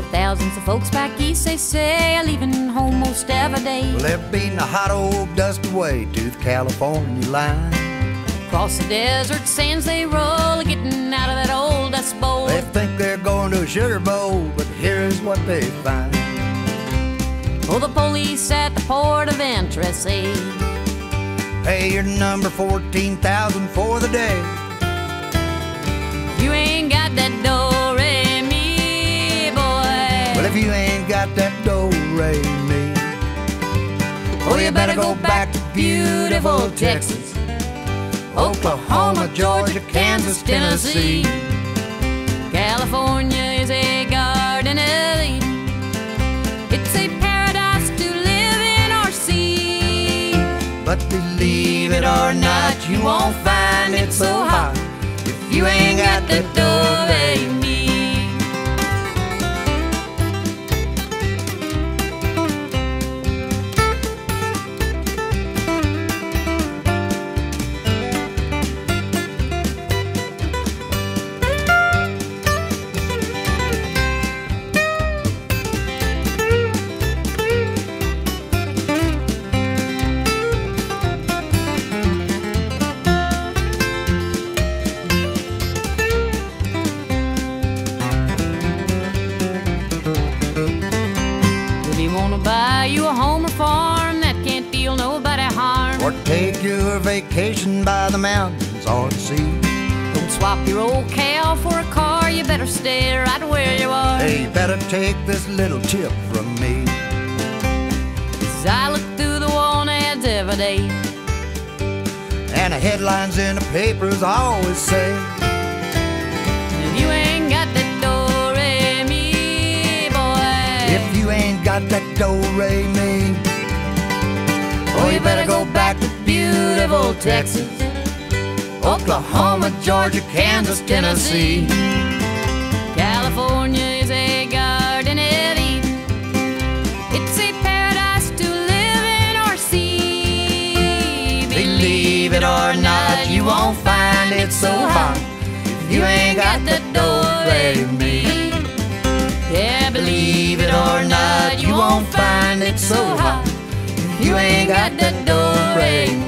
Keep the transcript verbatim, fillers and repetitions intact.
Well, thousands of folks back east, they say, are leaving home most every day. Well, they're beating the hot old dust away to the California line. Across the desert sands they roll, getting out of that old dust bowl. They think they're going to a sugar bowl, but here's what they find. Oh, the police at the port of entry say, Pay your number fourteen thousand for the day. you ain't got that do-re-mi, boy. Well, if you ain't got that do-re-mi, oh, you better go back to beautiful Texas, Oklahoma, Georgia, Kansas, Tennessee. California is a garden of Eden. It's a paradise to live in or see. But believe it or not, you won't find it so hot if you ain't got that do-re-mi. Buy you a home or farm that can't deal nobody harm, Or take your vacation by the mountains or the sea. don't swap your old cow for a car. You better stay right where you are. Hey, you better take this little tip from me. As I look through the wall ads every day, And the headlines in the papers always say, if you ain't got that do-re-mi, boy, if you ain't got that do-re-mi, oh, you better go back to beautiful Texas, Oklahoma, Georgia, Kansas, Tennessee. California is a garden of Eden. It's a paradise to live in or see. Believe it or not, you won't find it so hot if you ain't got that do-re-mi. Yeah, Believe it or not, you won't find it so hot if you ain't got that do-re-mi.